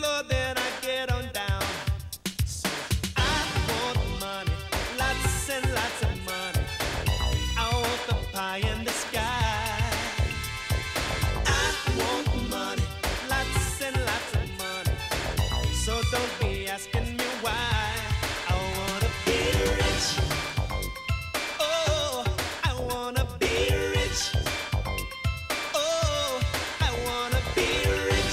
know that I get on down. So I want money, lots and lots of money. I want the pie in the sky. I want money, lots and lots of money. So don't be asking me why. I wanna be rich. Oh, I wanna be rich. Oh, I wanna be rich.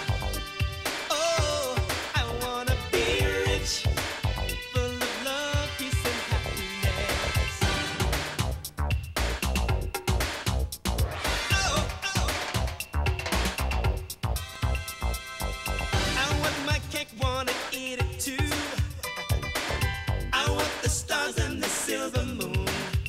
Oh, I wanna be rich. Full of love, peace and happiness. Oh, oh. I want my cake, wanna eat it too. I want the stars and the silver moon.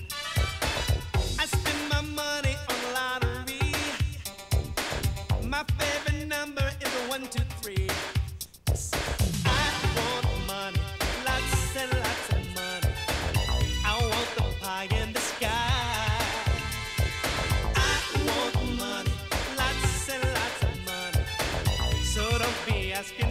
I spend my money on lottery. My favorite number is 1, 2, 3. I want money, lots and lots of money. I want the pie in the sky. I want money, lots and lots of money. So don't be asking